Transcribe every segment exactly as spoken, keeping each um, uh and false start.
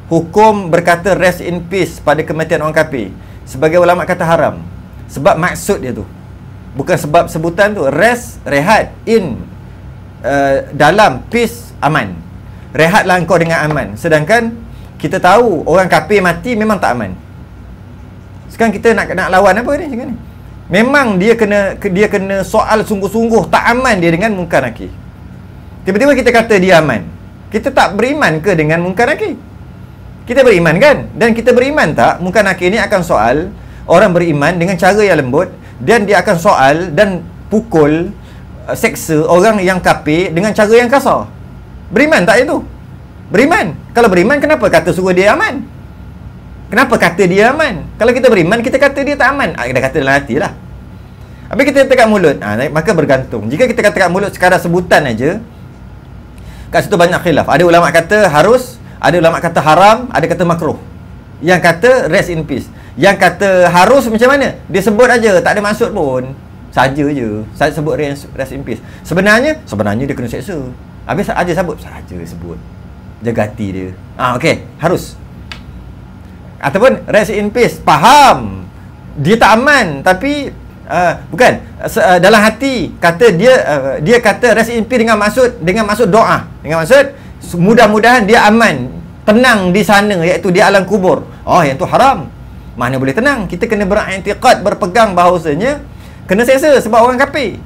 hukum berkata rest in peace pada kematian orang kafir? Sebagai ulama kata haram. Sebab maksud dia tu, bukan sebab sebutan tu. Rest, rehat, in uh, dalam, peace, aman. Rehatlah engkau dengan aman. Sedangkan kita tahu orang kafir mati memang tak aman. Sekarang kita nak nak lawan apa ni sekarang ni? Memang dia kena dia kena soal sungguh-sungguh, tak aman dia dengan munkar nakir. Tiba-tiba kita kata dia aman. Kita tak beriman ke dengan munkar nakir? Kita beriman kan? Dan kita beriman tak munkar nakir ni akan soal orang beriman dengan cara yang lembut, dan dia akan soal dan pukul, uh, seksa orang yang kafir dengan cara yang kasar. Beriman tak itu? Beriman. Kalau beriman, kenapa kata suruh dia aman? Kenapa kata dia aman? Kalau kita beriman, kita kata dia tak aman. Ah, kita kata dalam hati lah. Habis kita kata kat mulut, ah, maka bergantung. Jika kita kata kat mulut sekadar sebutan aja, kat situ banyak khilaf. Ada ulama kata harus, ada ulama kata haram, ada kata makruh. Yang kata rest in peace. Yang kata harus macam mana? Dia sebut aja, tak ada maksud pun. Saja je. Saya sebut rest, rest in peace. Sebenarnya, sebenarnya dia kena seksa. Habis aja sebut, saja sebut. Jaga hati dia. Ah, okey, harus. Ataupun rest in peace, faham dia tak aman, tapi uh, bukan uh, dalam hati kata dia uh, dia kata rest in peace dengan maksud dengan maksud doa, dengan maksud mudah-mudahan dia aman, tenang di sana, iaitu di alam kubur. Oh, yang tu haram. Mana boleh tenang? Kita kena beriktikad, berpegang bahawasanya kena seksa sebab orang kafir.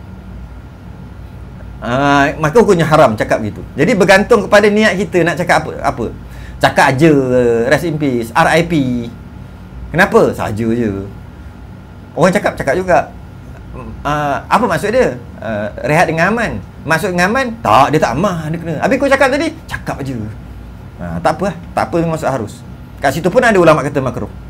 Uh, maka hukumnya haram cakap gitu. Jadi bergantung kepada niat kita nak cakap apa apa. Cakap aja rest in peace, R I P. Kenapa? Saja je. Orang cakap, cakap juga. Uh, apa maksud dia? Uh, rehat dengan aman. Maksud dengan aman? Tak, dia tak aman. Dia kena. Habis kau cakap tadi, cakap aja. Uh, tak apa lah. Tak apa maksud harus. Kat situ pun ada ulama kata makruh.